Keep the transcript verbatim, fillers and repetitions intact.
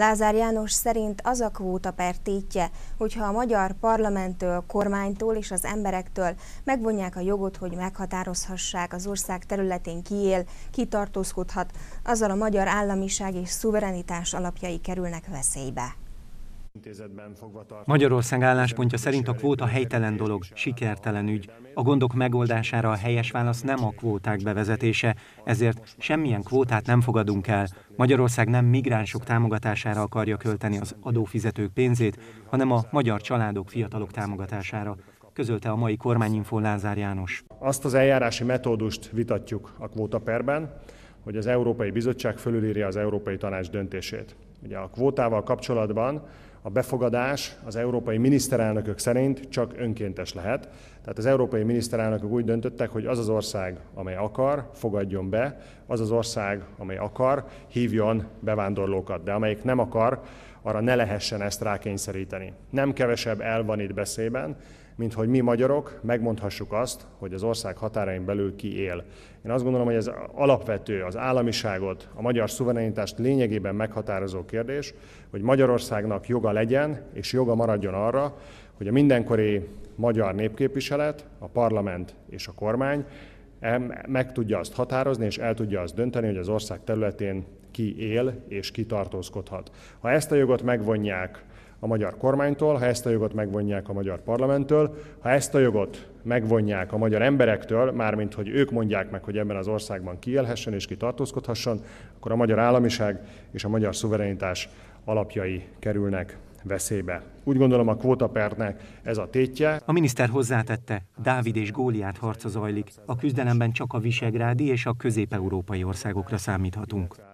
Lázár János szerint az a kvótaper tétje, hogyha a magyar parlamenttől, kormánytól és az emberektől megvonják a jogot, hogy meghatározhassák az ország területén ki él, ki tartózkodhat, azzal a magyar államiság és szuverenitás alapjai kerülnek veszélybe. Magyarország álláspontja szerint a kvóta helytelen dolog, sikertelen ügy. A gondok megoldására a helyes válasz nem a kvóták bevezetése, ezért semmilyen kvótát nem fogadunk el. Magyarország nem migránsok támogatására akarja költeni az adófizetők pénzét, hanem a magyar családok, fiatalok támogatására, közölte a mai Kormányinfón Lázár János. Azt az eljárási metódust vitatjuk a kvótaperben, hogy az Európai Bizottság fölülírja az Európai Tanács döntését. Ugye a kvótával kapcsolatban a befogadás az európai miniszterelnökök szerint csak önkéntes lehet. Tehát az európai miniszterelnökök úgy döntöttek, hogy az az ország, amely akar, fogadjon be, az az ország, amely akar, hívjon bevándorlókat, de amelyik nem akar, arra ne lehessen ezt rákényszeríteni. Nem kevesebb elv van itt beszédben, mint hogy mi magyarok megmondhassuk azt, hogy az ország határain belül ki él. Én azt gondolom, hogy ez alapvető, az államiságot, a magyar szuverenitást lényegében meghatározó kérdés, hogy Magyarországnak joga legyen és joga maradjon arra, hogy a mindenkori magyar népképviselet, a parlament és a kormány meg tudja azt határozni és el tudja azt dönteni, hogy az ország területén ki él és ki tartózkodhat. Ha ezt a jogot megvonják a magyar kormánytól, ha ezt a jogot megvonják a magyar parlamenttől, ha ezt a jogot megvonják a magyar emberektől, mármint hogy ők mondják meg, hogy ebben az országban ki élhessen és ki tartózkodhasson, akkor a magyar államiság és a magyar szuverenitás alapjai kerülnek veszélybe. Úgy gondolom, a kvótapernek ez a tétje. A miniszter hozzátette, Dávid és Góliát harca zajlik. A küzdelemben csak a visegrádi és a közép-európai országokra számíthatunk.